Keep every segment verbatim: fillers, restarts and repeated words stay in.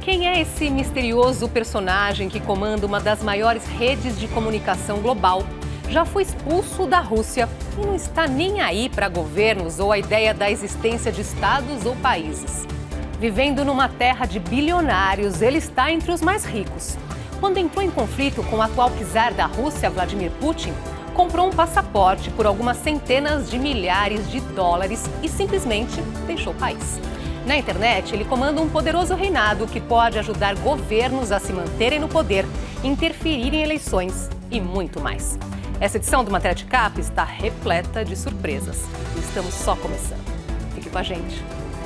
Quem é esse misterioso personagem que comanda uma das maiores redes de comunicação global? Já foi expulso da Rússia e não está nem aí para governos ou a ideia da existência de estados ou países. Vivendo numa terra de bilionários, ele está entre os mais ricos. Quando entrou em conflito com o atual czar da Rússia, Vladimir Putin, comprou um passaporte por algumas centenas de milhares de dólares e simplesmente deixou o país. Na internet, ele comanda um poderoso reinado que pode ajudar governos a se manterem no poder, interferir em eleições e muito mais. Essa edição do Matéria de Capa está repleta de surpresas. Estamos só começando. Fique com a gente.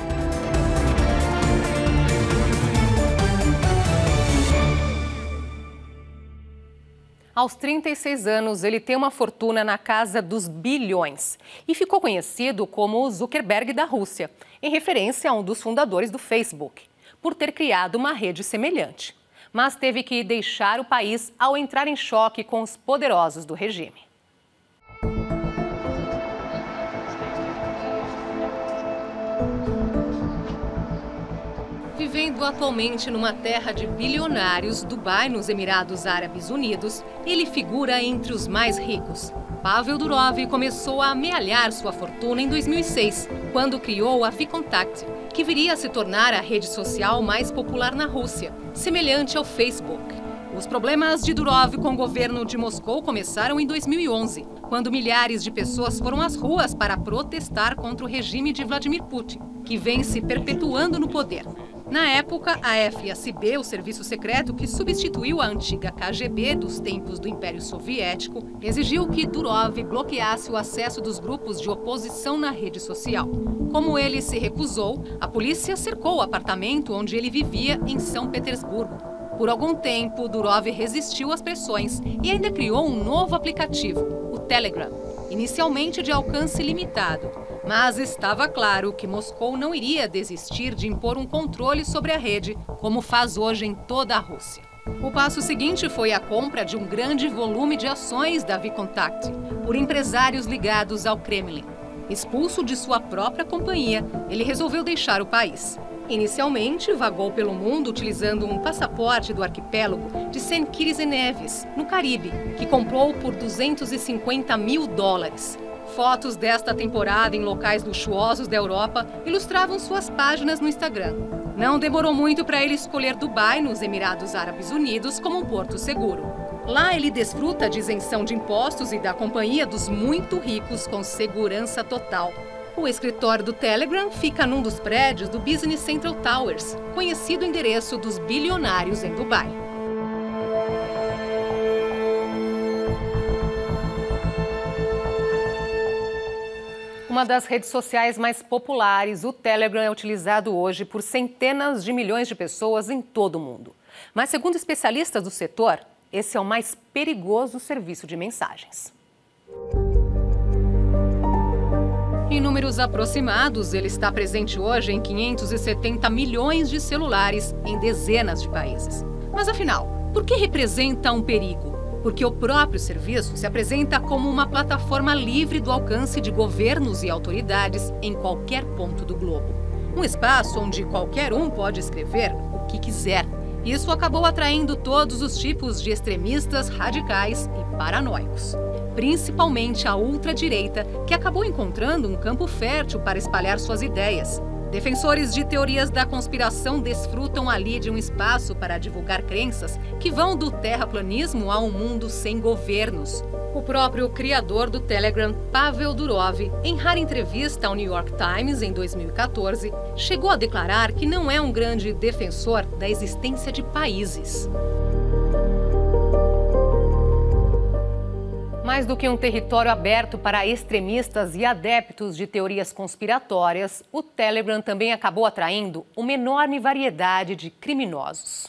Aos trinta e seis anos, ele tem uma fortuna na casa dos bilhões e ficou conhecido como o Zuckerberg da Rússia, em referência a um dos fundadores do Facebook, por ter criado uma rede semelhante. Mas teve que deixar o país ao entrar em choque com os poderosos do regime. Vivendo atualmente numa terra de bilionários, Dubai, nos Emirados Árabes Unidos, ele figura entre os mais ricos. Pavel Durov começou a amealhar sua fortuna em dois mil e seis, quando criou a VKontakte, que viria a se tornar a rede social mais popular na Rússia, semelhante ao Facebook. Os problemas de Durov com o governo de Moscou começaram em dois mil e onze, quando milhares de pessoas foram às ruas para protestar contra o regime de Vladimir Putin, que vem se perpetuando no poder. Na época, a F S B, o serviço secreto que substituiu a antiga K G B dos tempos do Império Soviético, exigiu que Durov bloqueasse o acesso dos grupos de oposição na rede social. Como ele se recusou, a polícia cercou o apartamento onde ele vivia em São Petersburgo. Por algum tempo, Durov resistiu às pressões e ainda criou um novo aplicativo, o Telegram, inicialmente de alcance limitado. Mas estava claro que Moscou não iria desistir de impor um controle sobre a rede, como faz hoje em toda a Rússia. O passo seguinte foi a compra de um grande volume de ações da VKontakte por empresários ligados ao Kremlin. Expulso de sua própria companhia, ele resolveu deixar o país. Inicialmente, vagou pelo mundo utilizando um passaporte do arquipélago de Saint Kitts e Nevis, no Caribe, que comprou por duzentos e cinquenta mil dólares. Fotos desta temporada em locais luxuosos da Europa ilustravam suas páginas no Instagram. Não demorou muito para ele escolher Dubai, nos Emirados Árabes Unidos, como um porto seguro. Lá ele desfruta de isenção de impostos e da companhia dos muito ricos com segurança total. O escritório do Telegram fica num dos prédios do Business Central Towers, conhecido endereço dos bilionários em Dubai. Uma das redes sociais mais populares, o Telegram é utilizado hoje por centenas de milhões de pessoas em todo o mundo. Mas, segundo especialistas do setor, esse é o mais perigoso serviço de mensagens. Em números aproximados, ele está presente hoje em quinhentos e setenta milhões de celulares em dezenas de países. Mas, afinal, por que representa um perigo? Porque o próprio serviço se apresenta como uma plataforma livre do alcance de governos e autoridades em qualquer ponto do globo. Um espaço onde qualquer um pode escrever o que quiser. Isso acabou atraindo todos os tipos de extremistas radicais e paranoicos. Principalmente a ultradireita, que acabou encontrando um campo fértil para espalhar suas ideias. Defensores de teorias da conspiração desfrutam ali de um espaço para divulgar crenças que vão do terraplanismo a um mundo sem governos. O próprio criador do Telegram, Pavel Durov, em rara entrevista ao New York Times em dois mil e quatorze, chegou a declarar que não é um grande defensor da existência de países. Mais do que um território aberto para extremistas e adeptos de teorias conspiratórias, o Telegram também acabou atraindo uma enorme variedade de criminosos.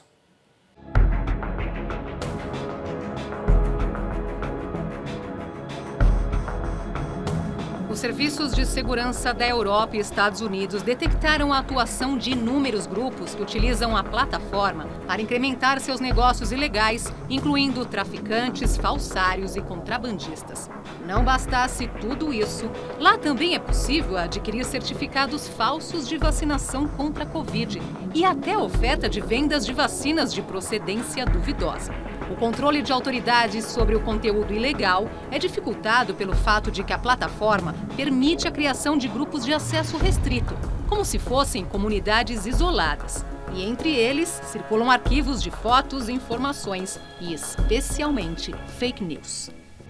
Os serviços de segurança da Europa e Estados Unidos detectaram a atuação de inúmeros grupos que utilizam a plataforma para incrementar seus negócios ilegais, incluindo traficantes, falsários e contrabandistas. Não bastasse tudo isso, lá também é possível adquirir certificados falsos de vacinação contra a Covid, e até oferta de vendas de vacinas de procedência duvidosa. O controle de autoridades sobre o conteúdo ilegal é dificultado pelo fato de que a plataforma permite a criação de grupos de acesso restrito, como se fossem comunidades isoladas. E entre eles circulam arquivos de fotos, informações e, especialmente, fake news.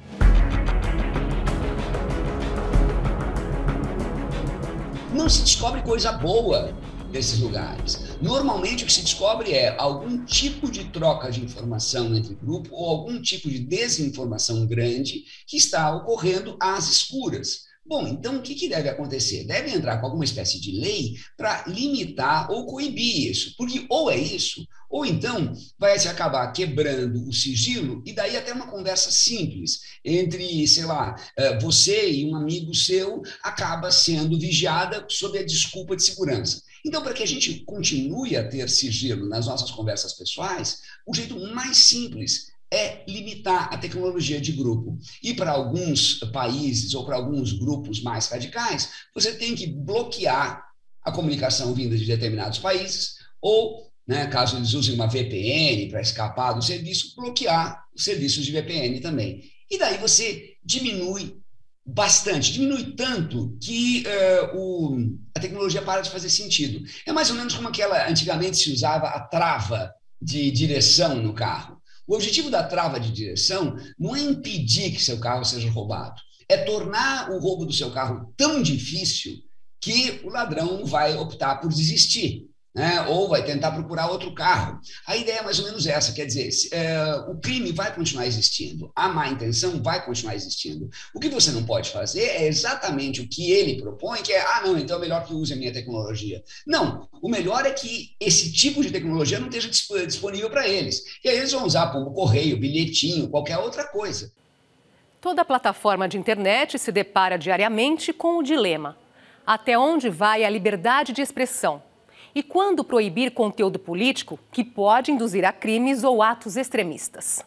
Não se descobre coisa boa desses lugares. Normalmente o que se descobre é algum tipo de troca de informação entre grupo ou algum tipo de desinformação grande que está ocorrendo às escuras. Bom, então o que, que deve acontecer? Deve entrar com alguma espécie de lei para limitar ou coibir isso, porque ou é isso, ou então vai se acabar quebrando o sigilo e daí até uma conversa simples entre, sei lá, você e um amigo seu acaba sendo vigiada sob a desculpa de segurança. Então, para que a gente continue a ter sigilo nas nossas conversas pessoais, o jeito mais simples é limitar a tecnologia de grupo. E para alguns países ou para alguns grupos mais radicais, você tem que bloquear a comunicação vinda de determinados países ou, né, caso eles usem uma V P N para escapar do serviço, bloquear os serviços de V P N também. E daí você diminui bastante, diminui tanto que uh, o, a tecnologia para de fazer sentido. É mais ou menos como aquela, antigamente se usava a trava de direção no carro. O objetivo da trava de direção não é impedir que seu carro seja roubado, é tornar o roubo do seu carro tão difícil que o ladrão vai optar por desistir, né? Ou vai tentar procurar outro carro. A ideia é mais ou menos essa, quer dizer, é, o crime vai continuar existindo, a má intenção vai continuar existindo. O que você não pode fazer é exatamente o que ele propõe, que é, ah, não, então é melhor que use a minha tecnologia. Não, o melhor é que esse tipo de tecnologia não esteja disponível para eles. E aí eles vão usar pombo correio, bilhetinho, qualquer outra coisa. Toda plataforma de internet se depara diariamente com o dilema: até onde vai a liberdade de expressão? E quando proibir conteúdo político que pode induzir a crimes ou atos extremistas?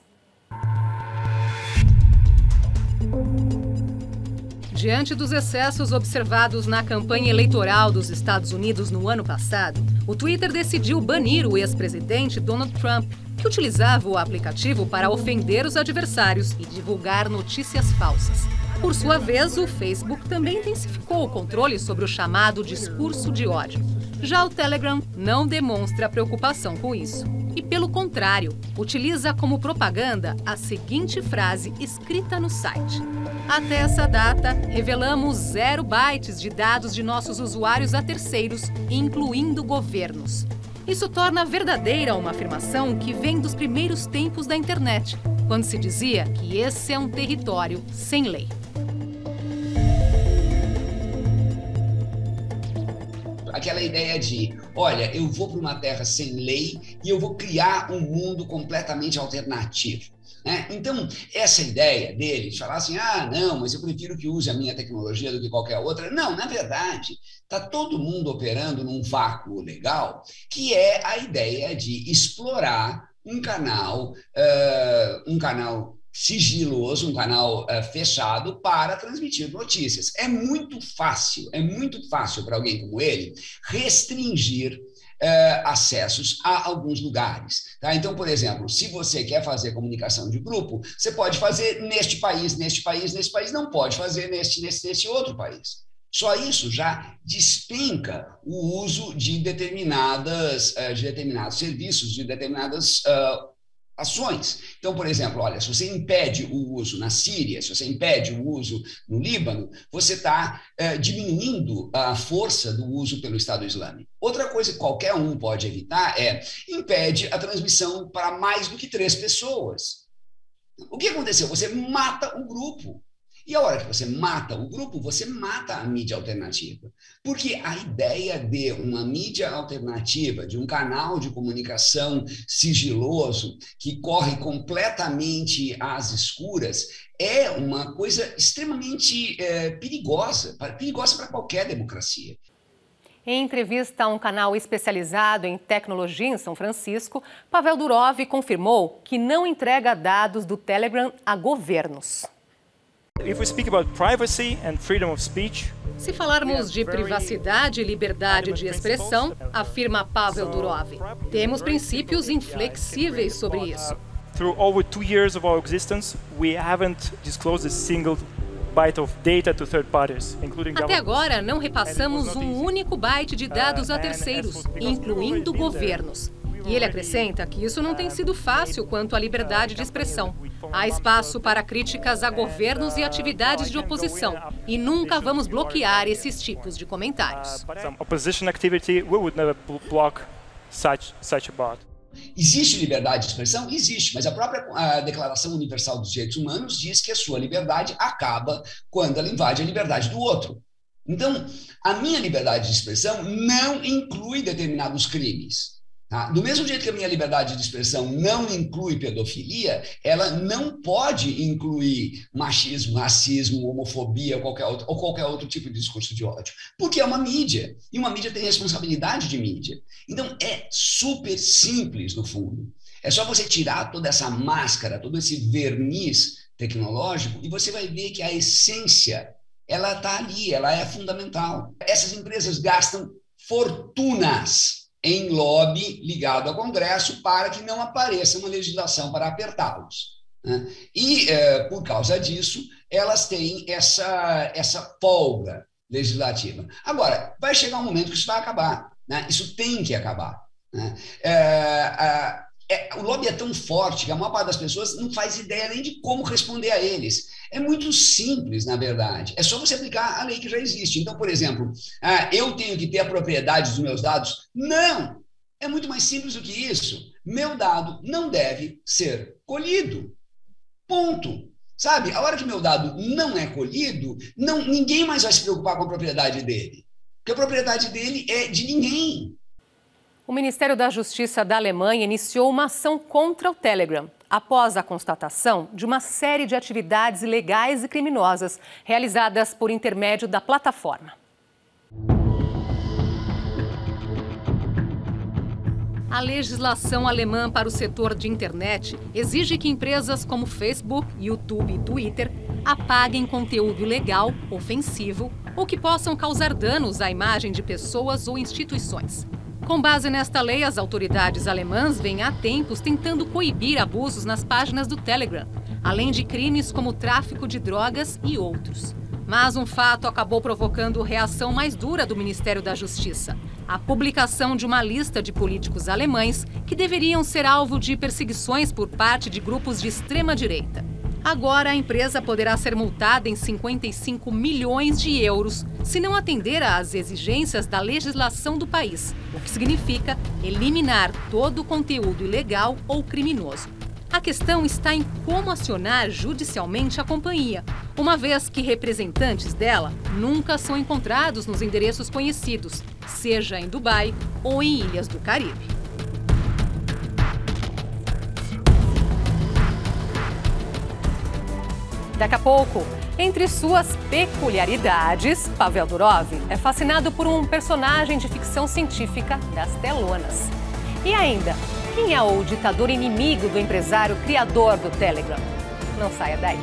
Diante dos excessos observados na campanha eleitoral dos Estados Unidos no ano passado, o Twitter decidiu banir o ex-presidente Donald Trump, que utilizava o aplicativo para ofender os adversários e divulgar notícias falsas. Por sua vez, o Facebook também intensificou o controle sobre o chamado discurso de ódio. Já o Telegram não demonstra preocupação com isso. E, pelo contrário, utiliza como propaganda a seguinte frase escrita no site: até essa data, revelamos zero bytes de dados de nossos usuários a terceiros, incluindo governos. Isso torna verdadeira uma afirmação que vem dos primeiros tempos da internet, quando se dizia que esse é um território sem lei. Aquela ideia de, olha, eu vou para uma terra sem lei e eu vou criar um mundo completamente alternativo. Né? Então, essa ideia dele de falar assim, ah, não, mas eu prefiro que use a minha tecnologia do que qualquer outra. Não, na verdade, está todo mundo operando num vácuo legal, que é a ideia de explorar um canal, uh, um canal sigiloso, um canal uh, fechado para transmitir notícias. É muito fácil, é muito fácil para alguém como ele restringir uh, acessos a alguns lugares. Tá? Então, por exemplo, se você quer fazer comunicação de grupo, você pode fazer neste país, neste país, neste país, não pode fazer neste, neste, neste outro país. Só isso já despenca o uso de, determinadas, uh, de determinados serviços, de determinadas uh, ações. Então, por exemplo, olha, se você impede o uso na Síria, se você impede o uso no Líbano, você está eh, diminuindo a força do uso pelo Estado Islâmico. Outra coisa que qualquer um pode evitar é impede a transmissão para mais do que três pessoas. O que aconteceu? Você mata o grupo. E a hora que você mata o grupo, você mata a mídia alternativa. Porque a ideia de uma mídia alternativa, de um canal de comunicação sigiloso, que corre completamente às escuras, é uma coisa extremamente é, perigosa, perigosa para qualquer democracia. Em entrevista a um canal especializado em tecnologia em São Francisco, Pavel Durov confirmou que não entrega dados do Telegram a governos. If we speak about privacy and freedom of speech, se falarmos de privacidade e liberdade de expressão, afirma Pavel Durov, temos princípios inflexíveis sobre isso. Through over two years of our existence, we haven't disclosed a single byte of data to third parties, including Até agora, não repassamos um único byte de dados a terceiros, incluindo governos. E ele acrescenta que isso não tem sido fácil quanto à liberdade de expressão. Há espaço para críticas a governos e atividades de oposição, e nunca vamos bloquear esses tipos de comentários. Existe liberdade de expressão? Existe, mas a própria a Declaração Universal dos Direitos Humanos diz que a sua liberdade acaba quando ela invade a liberdade do outro. Então, a minha liberdade de expressão não inclui determinados crimes. Tá? Do mesmo jeito que a minha liberdade de expressão não inclui pedofilia, ela não pode incluir machismo, racismo, homofobia ou qualquer outro, ou qualquer outro tipo de discurso de ódio, porque é uma mídia, e uma mídia tem responsabilidade de mídia. Então, é super simples, no fundo. É só você tirar toda essa máscara, todo esse verniz tecnológico, e você vai ver que a essência, ela está ali, ela é fundamental. Essas empresas gastam fortunas em lobby ligado ao Congresso para que não apareça uma legislação para apertá-los. Né? E, eh, por causa disso, elas têm essa, essa folga legislativa. Agora, vai chegar um momento que isso vai acabar. Né? Isso tem que acabar. Né? É, a, é, o lobby é tão forte que a maior parte das pessoas não faz ideia nem de como responder a eles. É muito simples, na verdade. É só você aplicar a lei que já existe. Então, por exemplo, ah, eu tenho que ter a propriedade dos meus dados? Não! É muito mais simples do que isso. Meu dado não deve ser colhido. Ponto. Sabe? A hora que meu dado não é colhido, não, ninguém mais vai se preocupar com a propriedade dele. Porque a propriedade dele é de ninguém. O Ministério da Justiça da Alemanha iniciou uma ação contra o Telegram, após a constatação de uma série de atividades ilegais e criminosas realizadas por intermédio da plataforma. A legislação alemã para o setor de internet exige que empresas como Facebook, YouTube e Twitter apaguem conteúdo ilegal, ofensivo ou que possam causar danos à imagem de pessoas ou instituições. Com base nesta lei, as autoridades alemãs vêm há tempos tentando coibir abusos nas páginas do Telegram, além de crimes como tráfico de drogas e outros. Mas um fato acabou provocando reação mais dura do Ministério da Justiça: a publicação de uma lista de políticos alemães que deveriam ser alvo de perseguições por parte de grupos de extrema-direita. Agora, a empresa poderá ser multada em cinquenta e cinco milhões de euros se não atender às exigências da legislação do país, o que significa eliminar todo o conteúdo ilegal ou criminoso. A questão está em como acionar judicialmente a companhia, uma vez que representantes dela nunca são encontrados nos endereços conhecidos, seja em Dubai ou em Ilhas do Caribe. Daqui a pouco, entre suas peculiaridades, Pavel Durov é fascinado por um personagem de ficção científica das telonas. E ainda, quem é o ditador inimigo do empresário criador do Telegram? Não saia daí.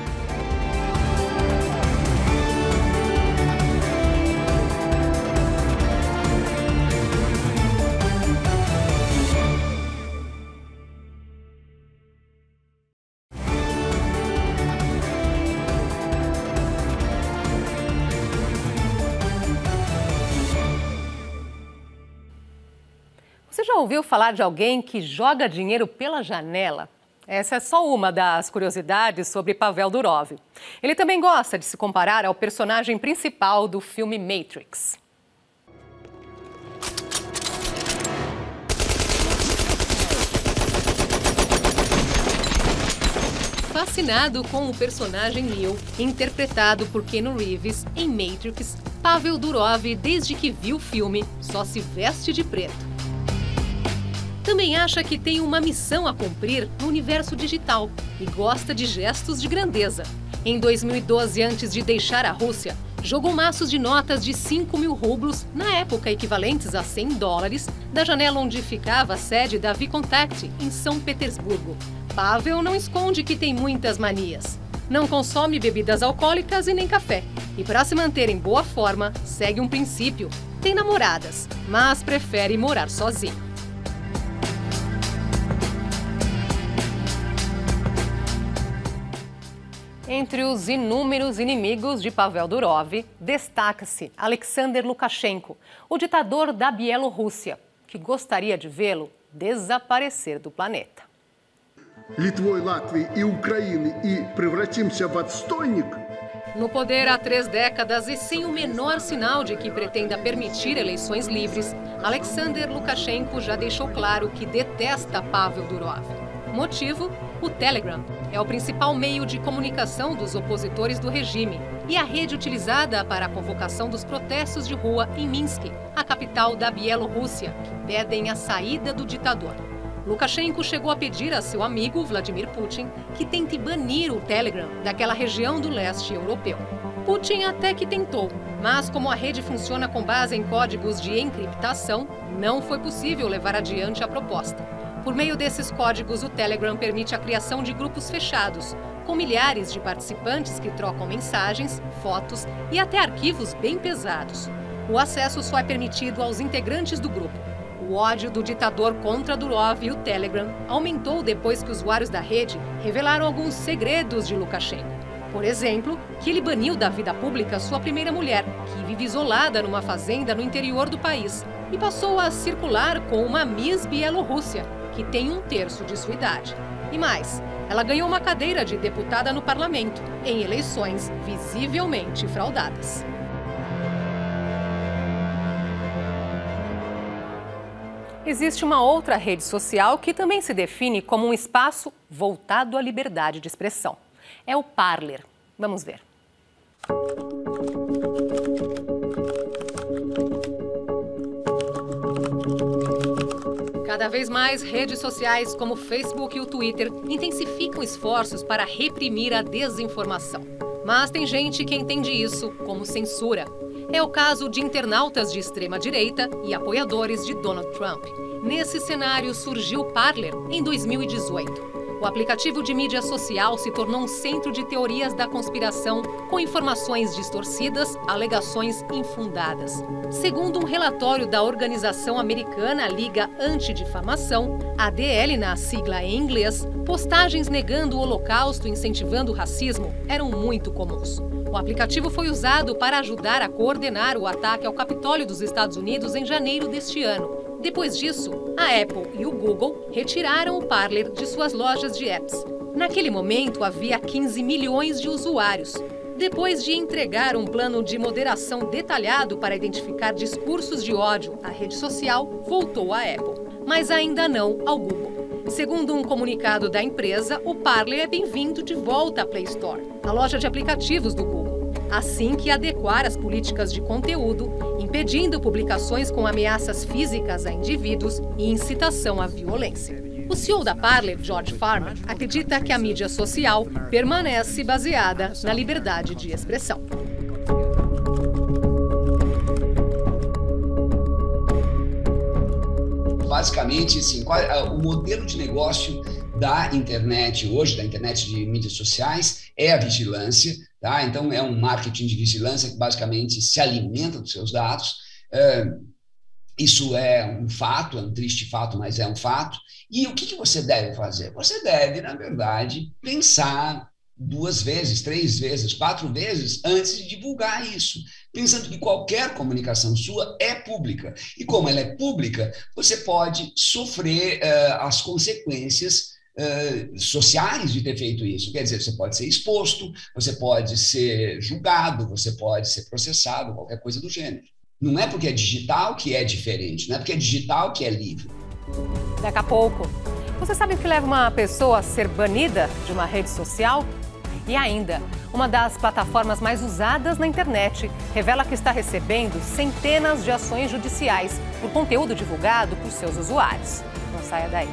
Você já ouviu falar de alguém que joga dinheiro pela janela? Essa é só uma das curiosidades sobre Pavel Durov. Ele também gosta de se comparar ao personagem principal do filme Matrix. Fascinado com o personagem Neo, interpretado por Keanu Reeves em Matrix, Pavel Durov, desde que viu o filme, só se veste de preto. Também acha que tem uma missão a cumprir no universo digital e gosta de gestos de grandeza. Em dois mil e doze, antes de deixar a Rússia, jogou maços de notas de cinco mil rublos, na época equivalentes a cem dólares, da janela onde ficava a sede da VKontakte, em São Petersburgo. Pavel não esconde que tem muitas manias. Não consome bebidas alcoólicas e nem café. E para se manter em boa forma, segue um princípio. Tem namoradas, mas prefere morar sozinho. Entre os inúmeros inimigos de Pavel Durov, destaca-se Alexander Lukashenko, o ditador da Bielorrússia, que gostaria de vê-lo desaparecer do planeta. Литвой, Латвией и Украиной и превратимся в отстойник. No poder há três décadas e sem o menor sinal de que pretenda permitir eleições livres, Alexander Lukashenko já deixou claro que detesta Pavel Durov. Motivo? O Telegram é o principal meio de comunicação dos opositores do regime e a rede utilizada para a convocação dos protestos de rua em Minsk, a capital da Bielorrússia, que pedem a saída do ditador. Lukashenko chegou a pedir a seu amigo Vladimir Putin que tente banir o Telegram daquela região do leste europeu. Putin até que tentou, mas como a rede funciona com base em códigos de encriptação, não foi possível levar adiante a proposta. Por meio desses códigos, o Telegram permite a criação de grupos fechados, com milhares de participantes que trocam mensagens, fotos e até arquivos bem pesados. O acesso só é permitido aos integrantes do grupo. O ódio do ditador contra Durov e o Telegram aumentou depois que usuários da rede revelaram alguns segredos de Lukashenko. Por exemplo, que ele baniu da vida pública sua primeira mulher, que vive isolada numa fazenda no interior do país, e passou a circular com uma Miss Bielorrússia, que tem um terço de sua idade. E mais, ela ganhou uma cadeira de deputada no parlamento, em eleições visivelmente fraudadas. Existe uma outra rede social que também se define como um espaço voltado à liberdade de expressão. É o Parler. Vamos ver. Cada vez mais, redes sociais como o Facebook e o Twitter intensificam esforços para reprimir a desinformação. Mas tem gente que entende isso como censura. É o caso de internautas de extrema-direita e apoiadores de Donald Trump. Nesse cenário surgiu o Parler em dois mil e dezoito. O aplicativo de mídia social se tornou um centro de teorias da conspiração com informações distorcidas, alegações infundadas. Segundo um relatório da organização americana Liga Antidifamação, A D L na sigla em inglês, postagens negando o Holocausto e incentivando o racismo eram muito comuns. O aplicativo foi usado para ajudar a coordenar o ataque ao Capitólio dos Estados Unidos em janeiro deste ano. Depois disso, a Apple e o Google retiraram o Parler de suas lojas de apps. Naquele momento, havia quinze milhões de usuários. Depois de entregar um plano de moderação detalhado para identificar discursos de ódio, a rede social voltou à Apple, mas ainda não ao Google. Segundo um comunicado da empresa, o Parler é bem-vindo de volta à Play Store, a loja de aplicativos do Google, assim que adequar as políticas de conteúdo, impedindo publicações com ameaças físicas a indivíduos e incitação à violência. O C E O da Parler, George Farmer, acredita que a mídia social permanece baseada na liberdade de expressão. Basicamente, assim, qual é o modelo de negócio da internet hoje, da internet de mídias sociais, é a vigilância, tá? Então, é um marketing de vigilância que basicamente se alimenta dos seus dados. É, isso é um fato, é um triste fato, mas é um fato. E o que, que você deve fazer? Você deve, na verdade, pensar duas vezes, três vezes, quatro vezes antes de divulgar isso, pensando que qualquer comunicação sua é pública. E como ela é pública, você pode sofrer uh, as consequências uh, sociais de ter feito isso. Quer dizer, você pode ser exposto, você pode ser julgado, você pode ser processado, qualquer coisa do gênero. Não é porque é digital que é diferente, não é porque é digital que é livre. Daqui a pouco, você sabe o que leva uma pessoa a ser banida de uma rede social? E ainda, uma das plataformas mais usadas na internet revela que está recebendo centenas de ações judiciais por conteúdo divulgado por seus usuários. Não saia daí.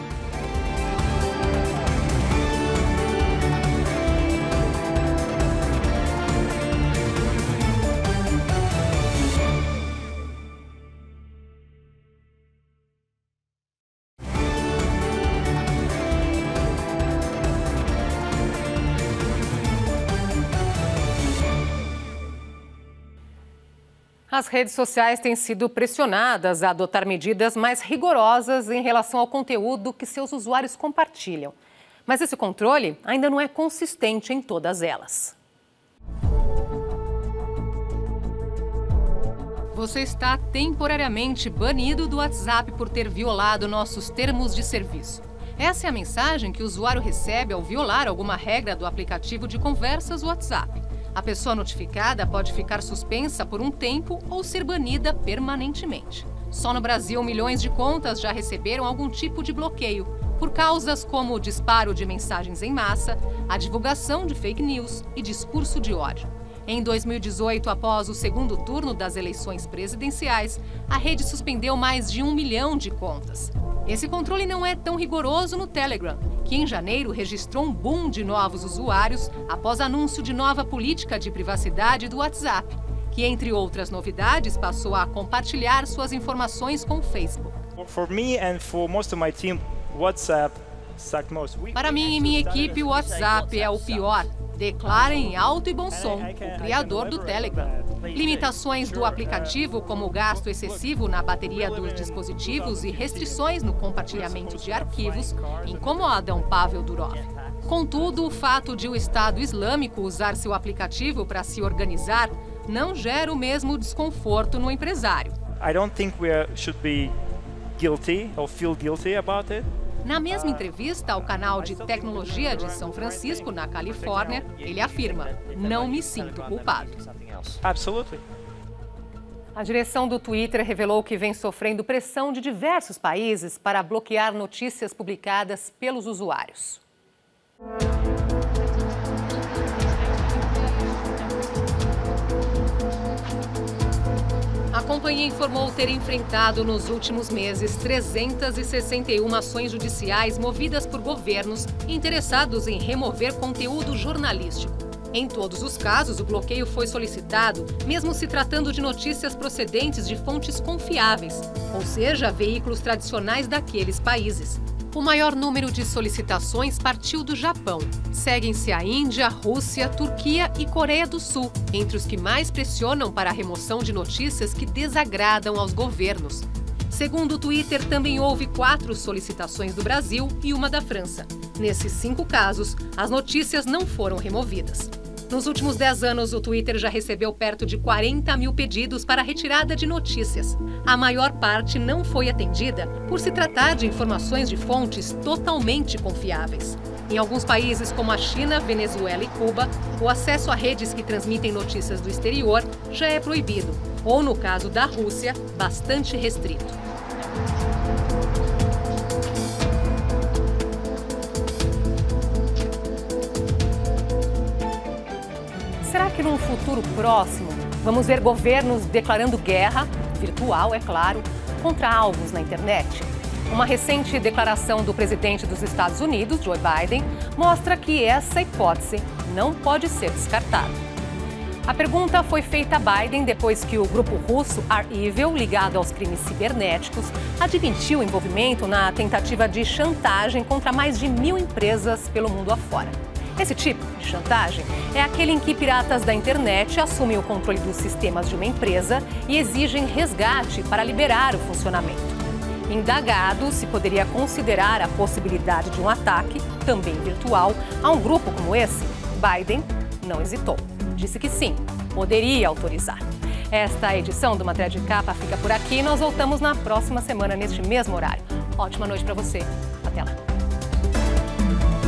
As redes sociais têm sido pressionadas a adotar medidas mais rigorosas em relação ao conteúdo que seus usuários compartilham. Mas esse controle ainda não é consistente em todas elas. Você está temporariamente banido do WhatsApp por ter violado nossos termos de serviço. Essa é a mensagem que o usuário recebe ao violar alguma regra do aplicativo de conversas WhatsApp. A pessoa notificada pode ficar suspensa por um tempo ou ser banida permanentemente. Só no Brasil, milhões de contas já receberam algum tipo de bloqueio, por causas como o disparo de mensagens em massa, a divulgação de fake news e discurso de ódio. Em dois mil e dezoito, após o segundo turno das eleições presidenciais, a rede suspendeu mais de um milhão de contas. Esse controle não é tão rigoroso no Telegram, que em janeiro registrou um boom de novos usuários após anúncio de nova política de privacidade do WhatsApp, que, entre outras novidades, passou a compartilhar suas informações com o Facebook. For me and for most of my team, WhatsApp sucked most. Para mim e minha equipe, o WhatsApp é o pior. Declara em alto e bom som o criador do Telegram. Limitações do aplicativo, como o gasto excessivo na bateria dos dispositivos e restrições no compartilhamento de arquivos, incomodam Pavel Durov. Contudo, o fato de o Estado Islâmico usar seu aplicativo para se organizar não gera o mesmo desconforto no empresário. I don't think we should be guilty or feel guilty about it. Na mesma entrevista ao canal de tecnologia de São Francisco, na Califórnia, ele afirma: "Não me sinto culpado." Absolutely. A direção do Twitter revelou que vem sofrendo pressão de diversos países para bloquear notícias publicadas pelos usuários. A companhia informou ter enfrentado nos últimos meses trezentas e sessenta e uma ações judiciais movidas por governos interessados em remover conteúdo jornalístico. Em todos os casos, o bloqueio foi solicitado, mesmo se tratando de notícias procedentes de fontes confiáveis, ou seja, veículos tradicionais daqueles países. O maior número de solicitações partiu do Japão. Seguem-se a Índia, Rússia, Turquia e Coreia do Sul, entre os que mais pressionam para a remoção de notícias que desagradam aos governos. Segundo o Twitter, também houve quatro solicitações do Brasil e uma da França. Nesses cinco casos, as notícias não foram removidas. Nos últimos dez anos, o Twitter já recebeu perto de quarenta mil pedidos para retirada de notícias. A maior parte não foi atendida por se tratar de informações de fontes totalmente confiáveis. Em alguns países, como a China, Venezuela e Cuba, o acesso a redes que transmitem notícias do exterior já é proibido, ou, no caso da Rússia, bastante restrito. Será que num futuro próximo vamos ver governos declarando guerra, virtual, é claro, contra alvos na internet? Uma recente declaração do presidente dos Estados Unidos, Joe Biden, mostra que essa hipótese não pode ser descartada. A pergunta foi feita a Biden depois que o grupo russo REvil, ligado aos crimes cibernéticos, admitiu envolvimento na tentativa de chantagem contra mais de mil empresas pelo mundo afora. Esse tipo de chantagem é aquele em que piratas da internet assumem o controle dos sistemas de uma empresa e exigem resgate para liberar o funcionamento. Indagado se poderia considerar a possibilidade de um ataque, também virtual, a um grupo como esse, Biden não hesitou. Disse que sim, poderia autorizar. Esta edição do Matéria de Capa fica por aqui. Nós voltamos na próxima semana, neste mesmo horário. Ótima noite para você. Até lá.